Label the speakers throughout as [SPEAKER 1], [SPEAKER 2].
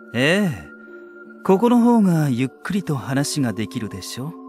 [SPEAKER 1] ええ、ここの方がゆっくりと話ができるでしょ。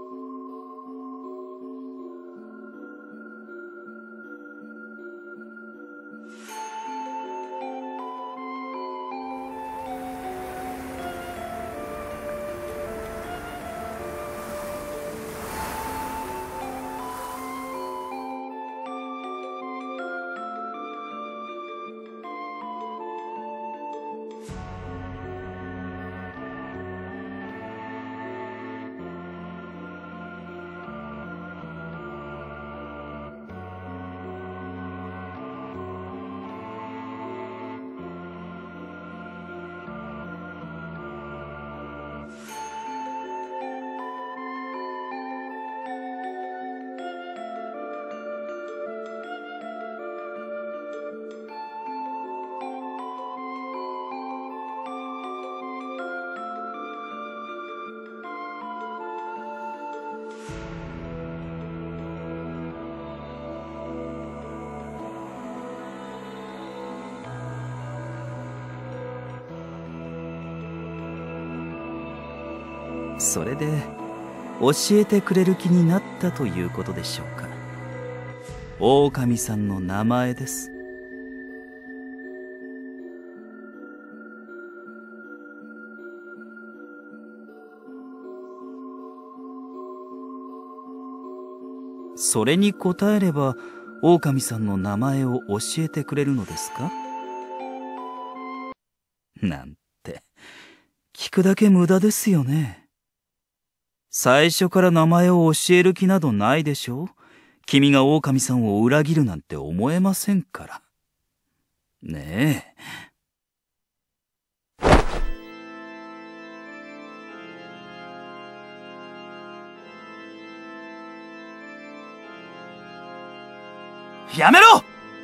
[SPEAKER 1] それで教えてくれる気になったということでしょうか。狼さんの名前です。それに答えれば狼さんの名前を教えてくれるのですか？なんて聞くだけ無駄ですよね。最初から名前を教える気などないでしょう。君が狼さんを裏切るなんて思えませんから。ねえ。やめろ！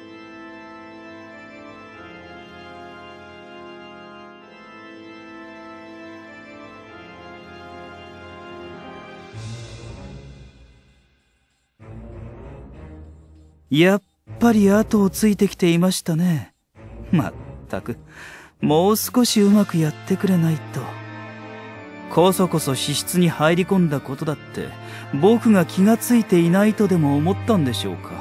[SPEAKER 1] やっぱり後をついてきていましたね。まったく、もう少しうまくやってくれないと。こそこそ支室に入り込んだことだって僕が気がついていないとでも思ったんでしょうか。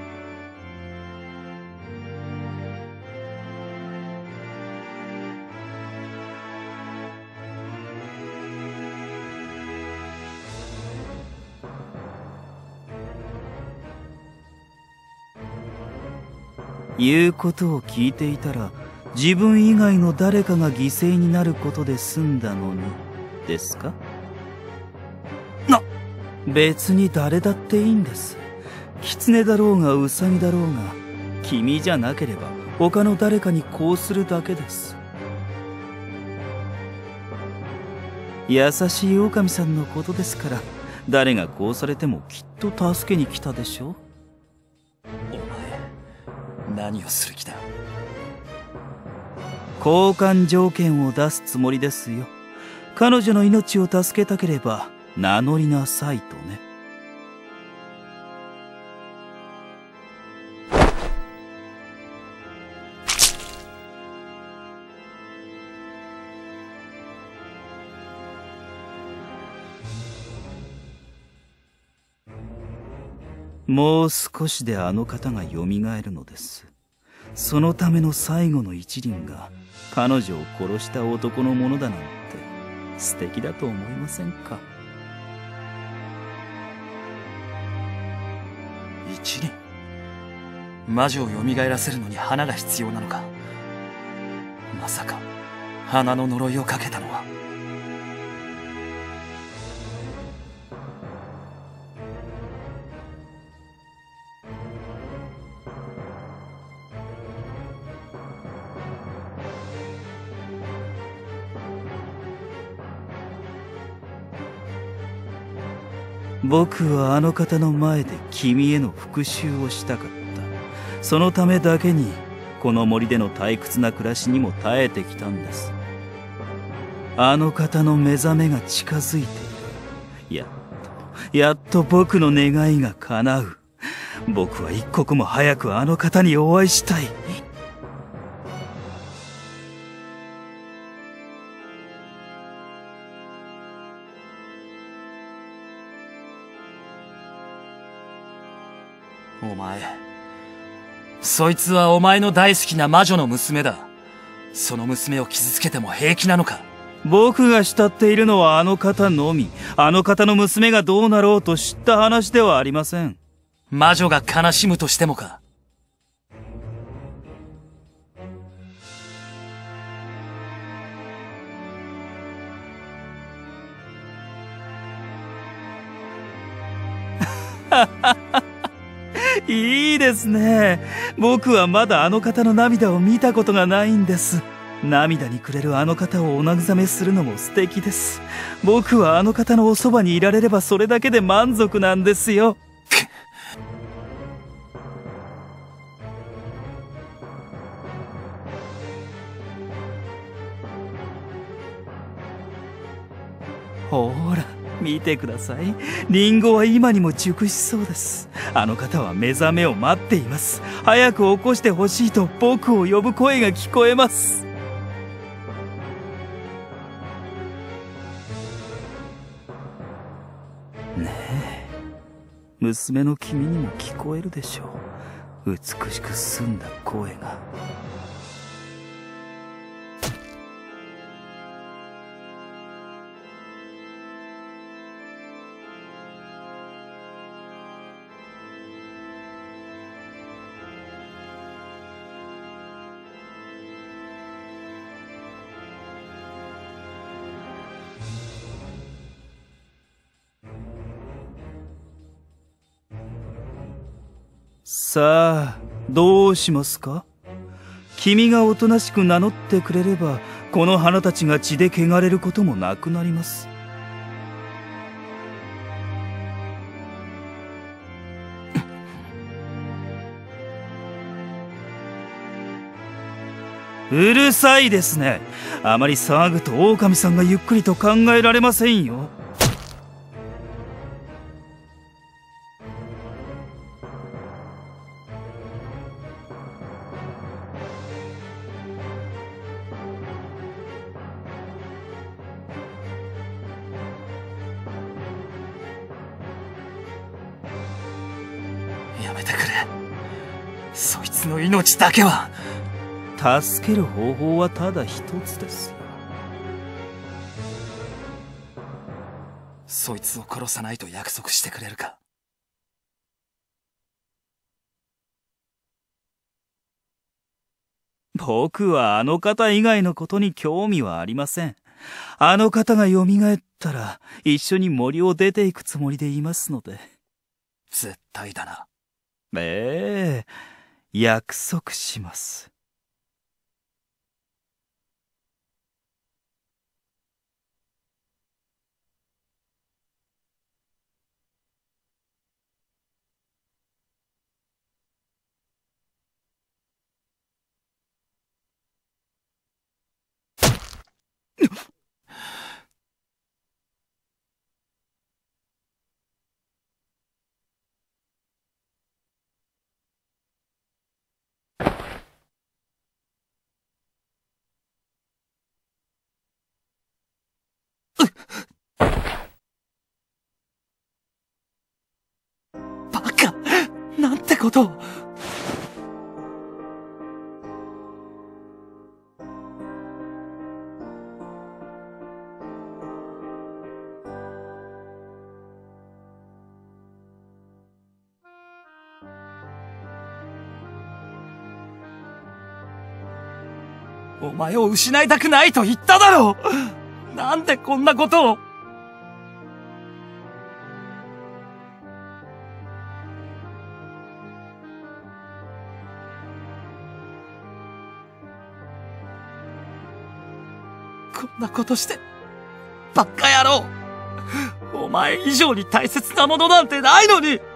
[SPEAKER 1] 言うことを聞いていたら自分以外の誰かが犠牲になることで済んだのにですか？別に誰だっていいんです。狐だろうがウサギだろうが君じゃなければ他の誰かにこうするだけです。優しい狼さんのことですから誰がこうされてもきっと助けに来たでしょう。
[SPEAKER 2] 何をする気だ？
[SPEAKER 1] 交換条件を出すつもりですよ。彼女の命を助けたければ名乗りなさいとね。もう少しであの方が蘇るのです。そのための最後の一輪が彼女を殺した男のものだなんて素敵だと思いませんか？
[SPEAKER 2] 一輪？魔女を蘇らせるのに花が必要なのか？まさか花の呪いをかけたのは。
[SPEAKER 1] 僕はあの方の前で君への復讐をしたかった。そのためだけにこの森での退屈な暮らしにも耐えてきたんです。あの方の目覚めが近づいている。やっと僕の願いが叶う。僕は一刻も早くあの方にお会いしたい。
[SPEAKER 2] お前、そいつはお前の大好きな魔女の娘だ。その娘を傷つけても平気なのか？
[SPEAKER 1] 僕が慕っているのはあの方のみ。あの方の娘がどうなろうと知った話ではありません。
[SPEAKER 2] 魔女が悲しむとしてもか？
[SPEAKER 1] いいですね。僕はまだあの方の涙を見たことがないんです。涙にくれるあの方をお慰めするのも素敵です。僕はあの方のおそばにいられればそれだけで満足なんですよ。ほら、見てください。リンゴは今にも熟しそうです。あの方は目覚めを待っています。早く起こしてほしいと僕を呼ぶ声が聞こえます。ねえ、娘の君にも聞こえるでしょう。美しく澄んだ声が。さあ、どうしますか？君がおとなしく名乗ってくれれば、この花たちが血で汚れることもなくなります。うるさいですね。あまり騒ぐと狼さんがゆっくりと考えられませんよ。
[SPEAKER 2] やめてくれ。そいつの命だけは。
[SPEAKER 1] 助ける方法はただ一つですよ。
[SPEAKER 2] そいつを殺さないと約束してくれるか？
[SPEAKER 1] 僕はあの方以外のことに興味はありません。あの方が蘇ったら一緒に森を出ていくつもりでいますので。
[SPEAKER 2] 絶対だな。
[SPEAKER 1] ええ、約束します。
[SPEAKER 2] バカ！なんてことを。お前を失いたくないと言っただろう！なんでこんなことを。こんなことして、バッカ野郎！お前以上に大切なものなんてないのに！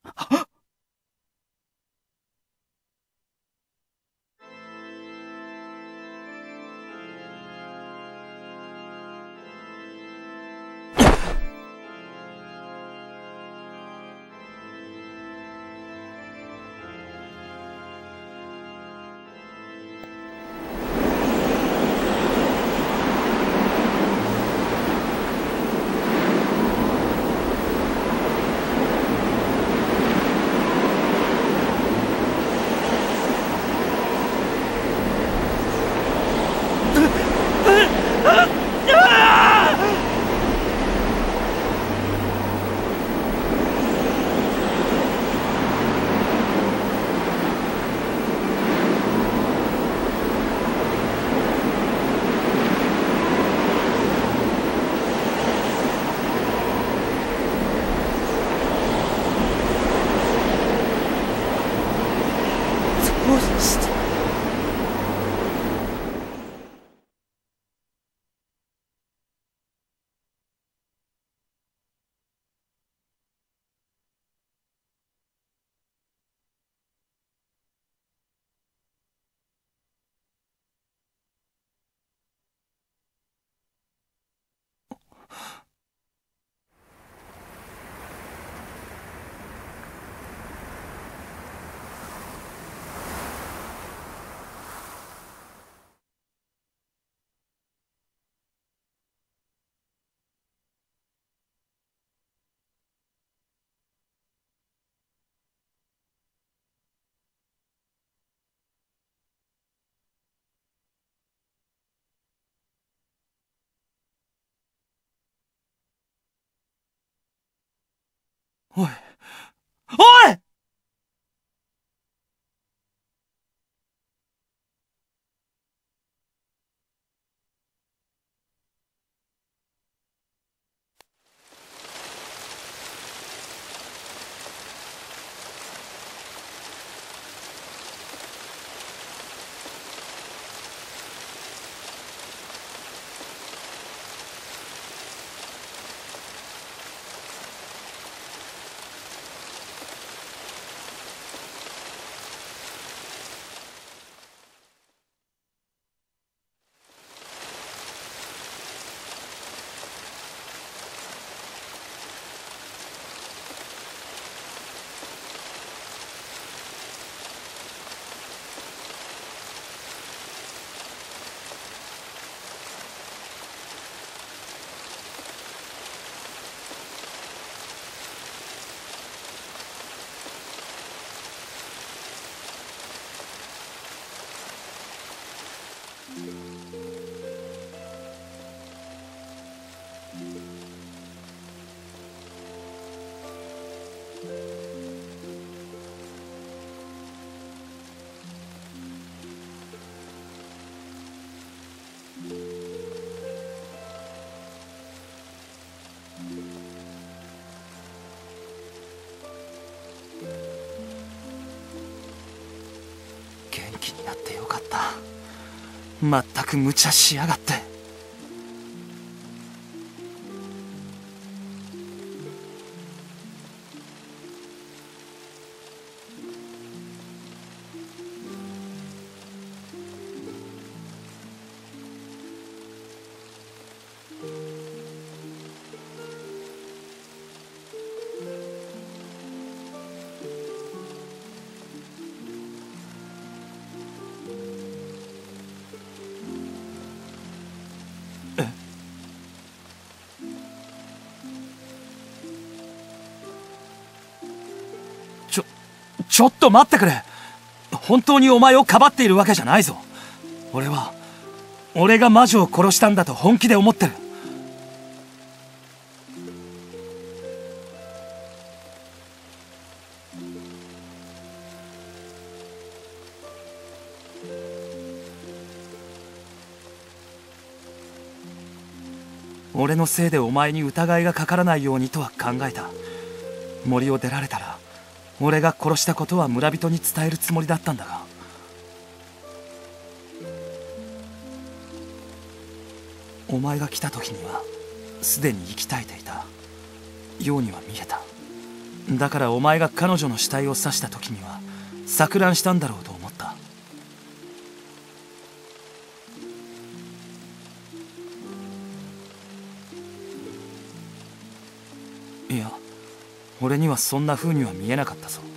[SPEAKER 2] どうして。おいおい。元気になってよかった。まったく無茶しやがって。ちょっと待ってくれ。本当にお前をかばっているわけじゃないぞ。俺が魔女を殺したんだと本気で思ってる。俺のせいでお前に疑いがかからないようにとは考えた。森を出られたら俺が殺したことは村人に伝えるつもりだったんだが、お前が来た時にはすでに息絶えていたようには見えた。 だからお前が彼女の死体を刺した時には錯乱したんだろうと思った。いや、俺にはそんな風には見えなかったぞ。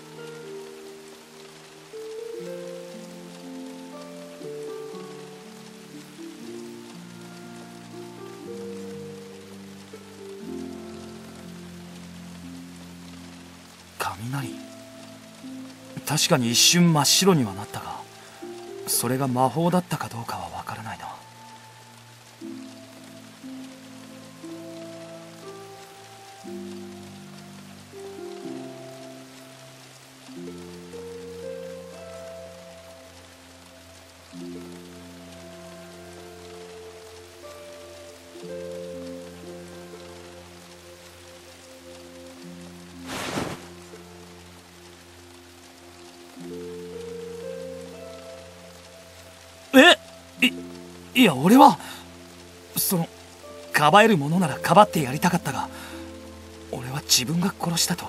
[SPEAKER 2] 雷？確かに一瞬真っ白にはなったが、それが魔法だったかどうかは分からないな。いや、俺はかばえるものならかばってやりたかったが、俺は自分が殺したと。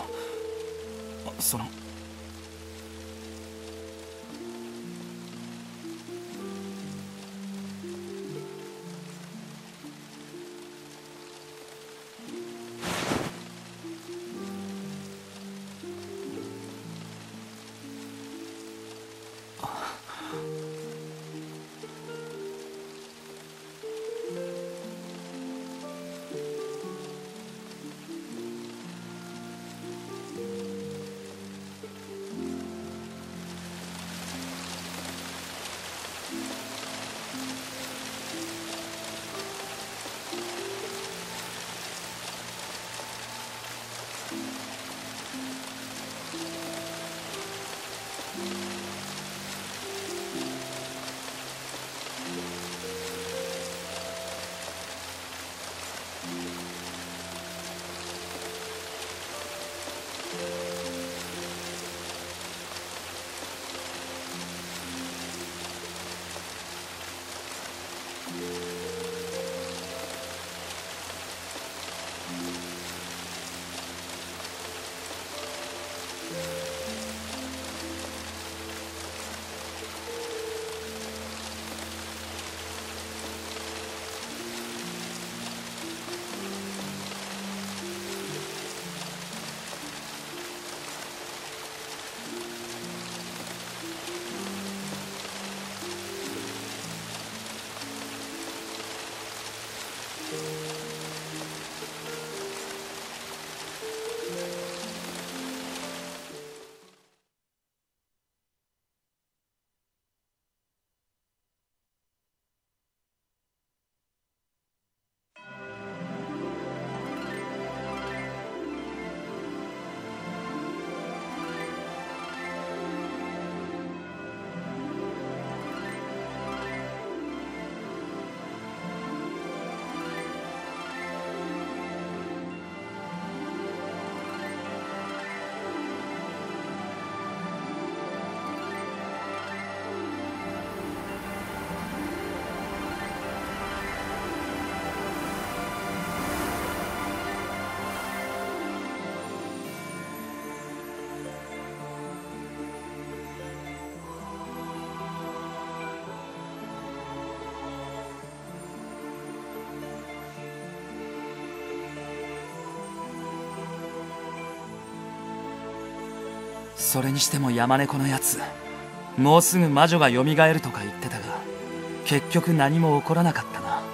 [SPEAKER 2] それにしても山猫のやつ、もうすぐ魔女が蘇るとか言ってたが、結局何も起こらなかったな。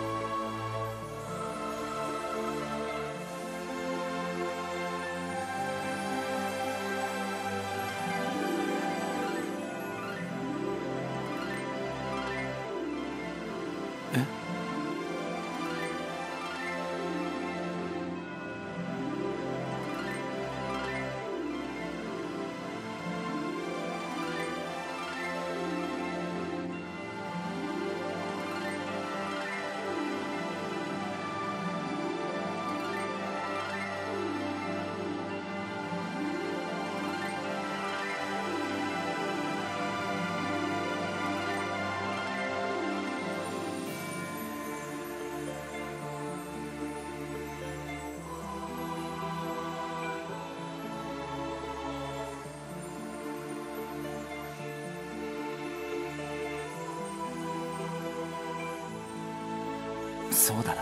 [SPEAKER 2] え？ そうだな。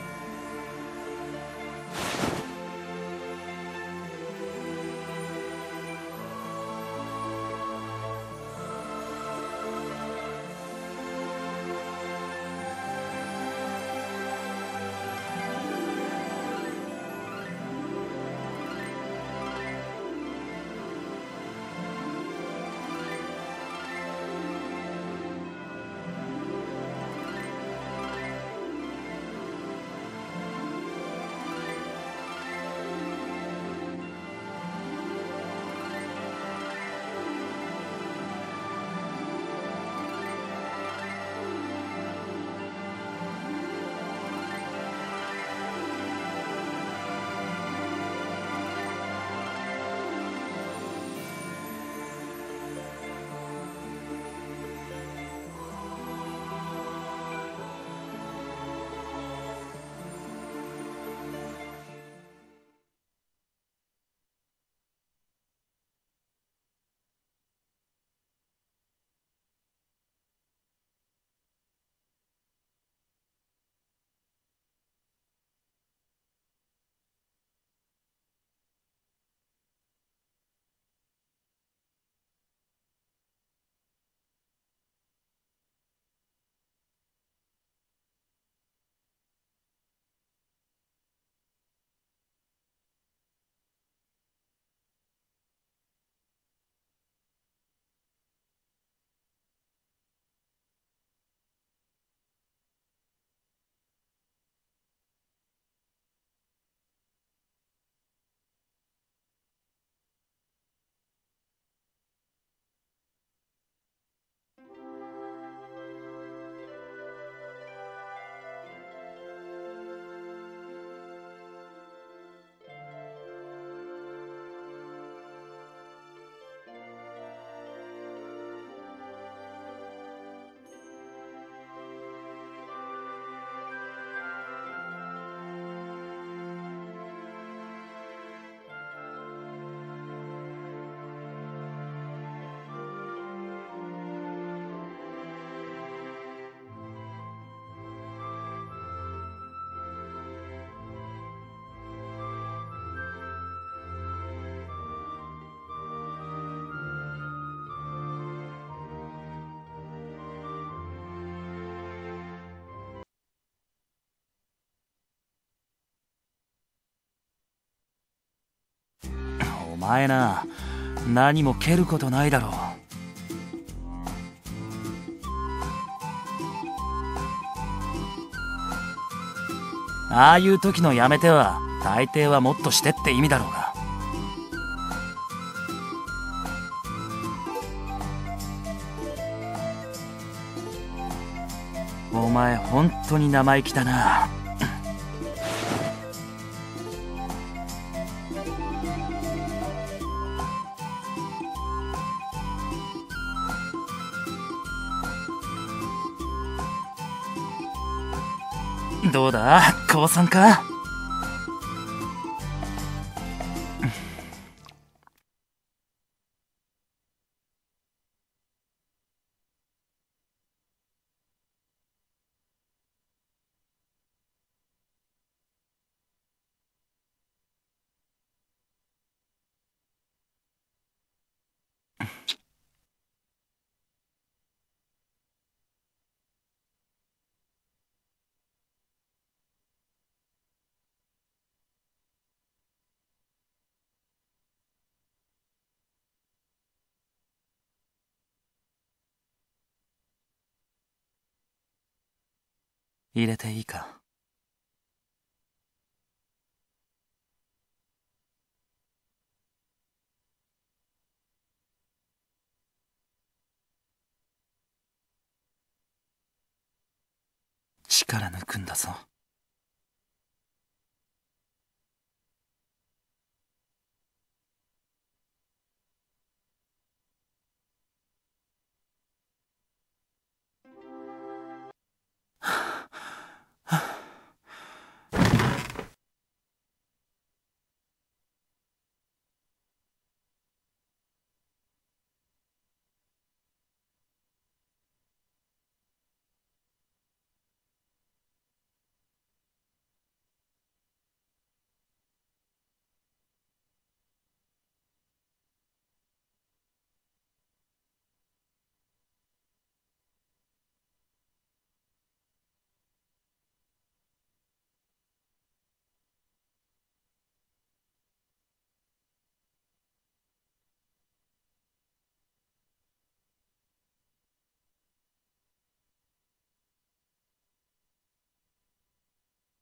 [SPEAKER 2] お前な、何も蹴ることないだろう。ああいう時のやめては大抵はもっとしてって意味だろうが。お前本当に生意気だな。どうだ、降参か？入れていいか？力抜くんだぞ。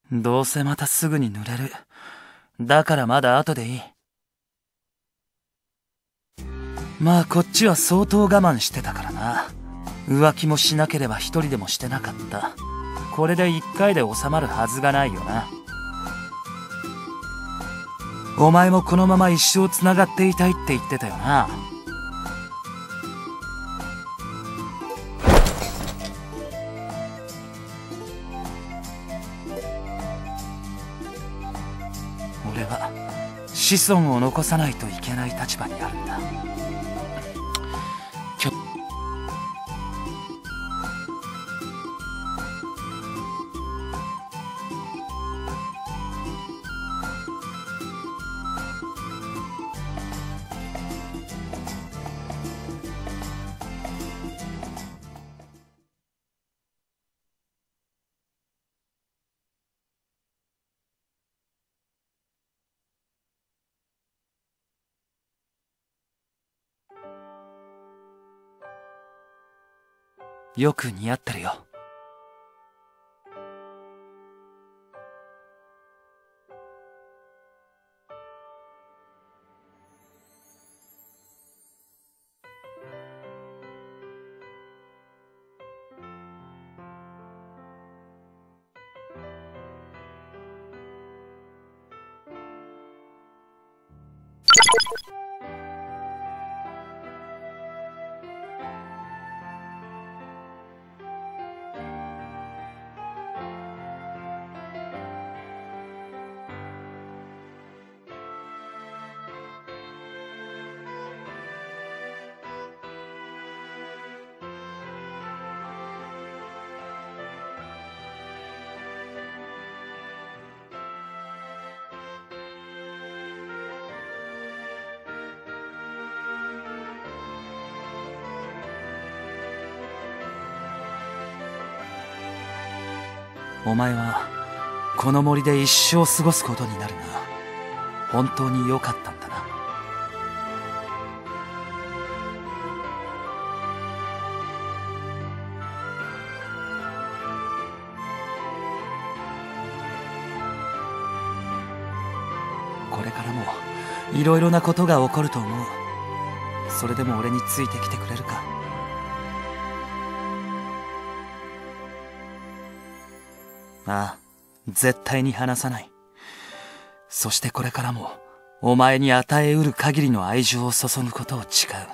[SPEAKER 2] どうせまたすぐに濡れる。だからまだ後でいい。まあこっちは相当我慢してたからな。浮気もしなければ一人でもしてなかった。これで一回で収まるはずがないよな。お前もこのまま一生つながっていたいって言ってたよな。俺は子孫を残さないといけない立場にあるんだ。よく似合ってるよ。お前はこの森で一生過ごすことになるが、本当に良かったんだな。これからもいろいろなことが起こると思う。それでも俺についてきてくれるか？ああ、絶対に離さない。そしてこれからもお前に与えうる限りの愛情を注ぐことを誓う。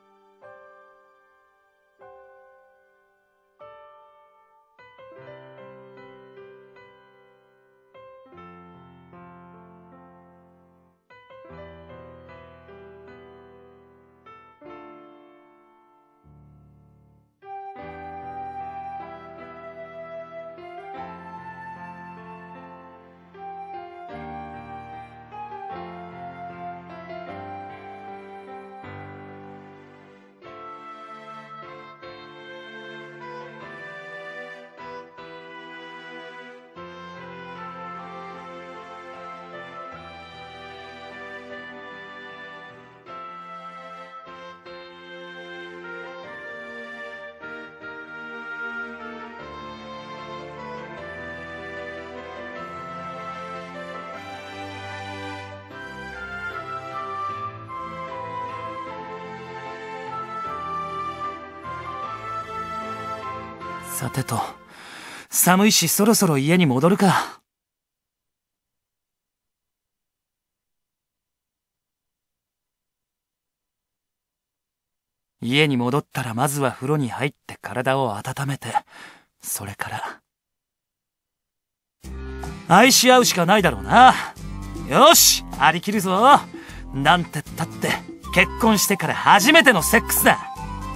[SPEAKER 2] さてと、寒いしそろそろ家に戻るか。家に戻ったらまずは風呂に入って体を温めて、それから愛し合うしかないだろうな。よし、張り切るぞ。なんてったって結婚してから初めてのセックスだ。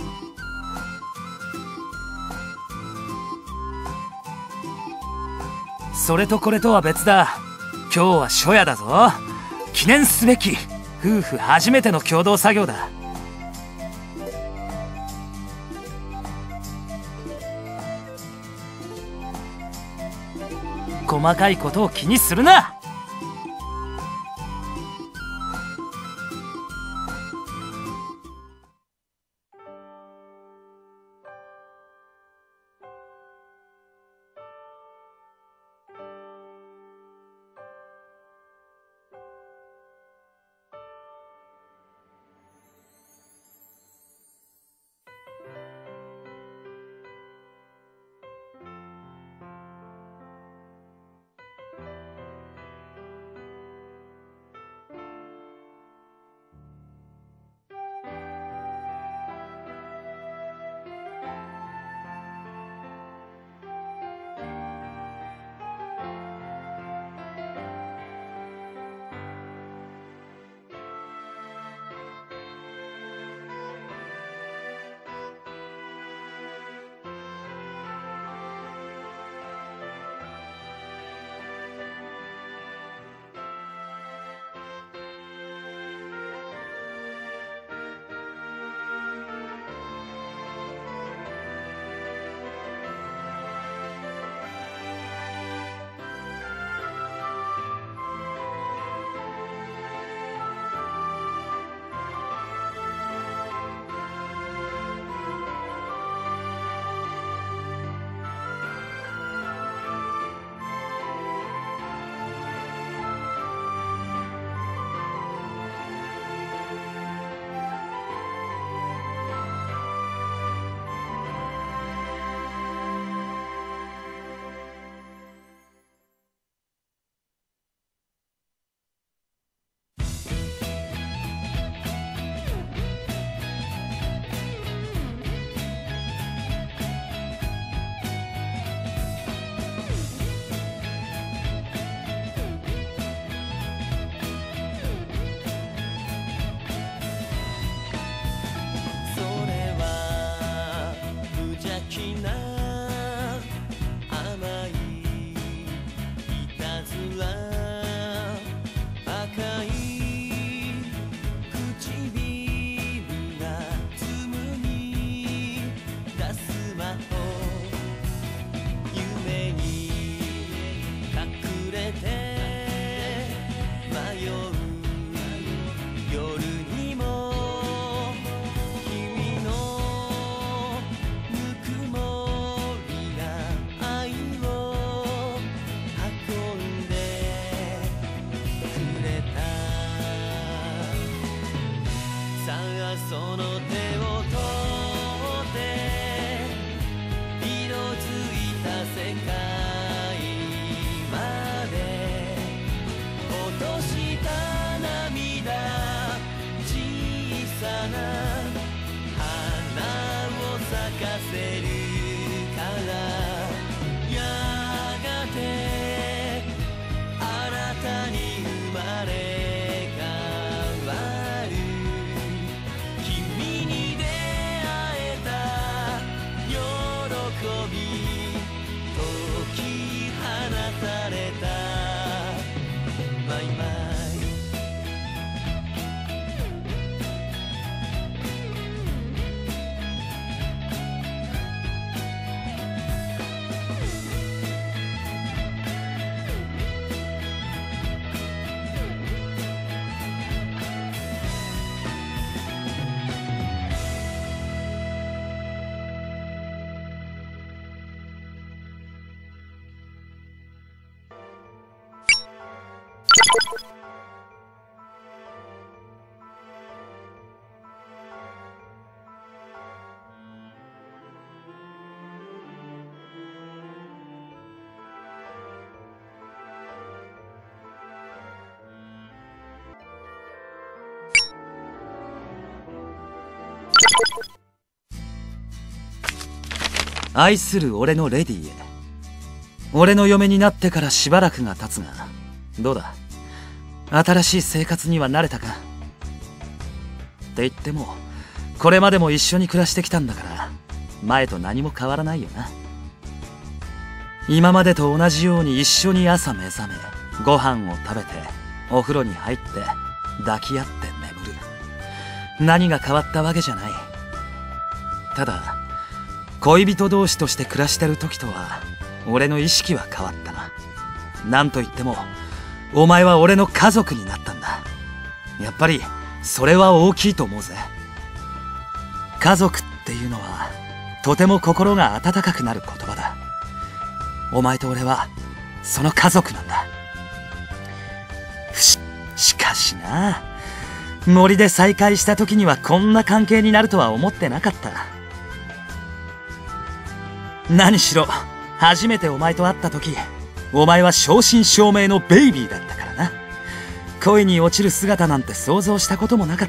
[SPEAKER 2] それとこれとは別だ。今日は初夜だぞ。記念すべき夫婦初めての共同作業だ。細かいことを気にするな。
[SPEAKER 1] その手を取って色づいた世界まで落とした涙小さな花を咲かせるからやがて新たに生まれ変わる君に出会えた喜び解き放たれたマイマイ
[SPEAKER 2] 愛する俺のレディへ。俺の嫁になってからしばらくが経つが、どうだ、新しい生活には慣れたか。って言ってもこれまでも一緒に暮らしてきたんだから前と何も変わらないよな。今までと同じように一緒に朝目覚めご飯を食べてお風呂に入って抱き合って眠る。何が変わったわけじゃない。ただ恋人同士として暮らしてる時とは俺の意識は変わったな。なんといってもお前は俺の家族になったんだ。やっぱりそれは大きいと思うぜ。家族っていうのはとても心が温かくなる言葉だ。お前と俺はその家族なんだ。しかしな、森で再会した時にはこんな関係になるとは思ってなかった。何しろ初めてお前と会った時、お前は正真正銘のベイビーだったからな。恋に落ちる姿なんて想像したこともなかった。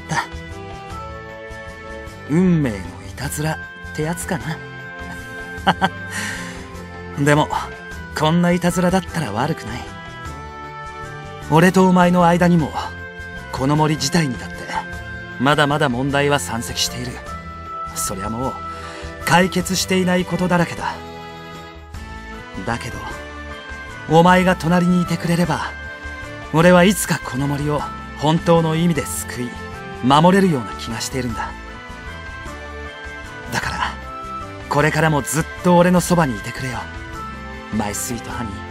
[SPEAKER 2] 運命のいたずらってやつかな。でもこんないたずらだったら悪くない。俺とお前の間にもこの森自体にだってまだまだ問題は山積している。そりゃもう解決していないことだらけだ。だけどお前が隣にいてくれれば俺はいつかこの森を本当の意味で救い守れるような気がしているんだ。だからこれからもずっと俺のそばにいてくれよ、マイスイートハニー。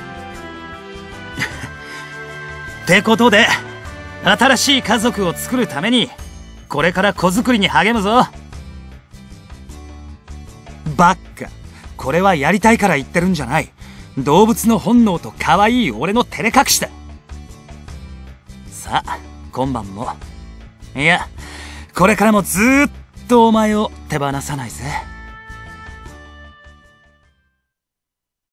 [SPEAKER 2] ってことで新しい家族を作るためにこれから子作りに励むぞ。バッカ、これはやりたいから言ってるんじゃない。動物の本能と可愛い俺の照れ隠しだ。さあ今晩も、いやこれからもずーっとお前を手放さないぜ。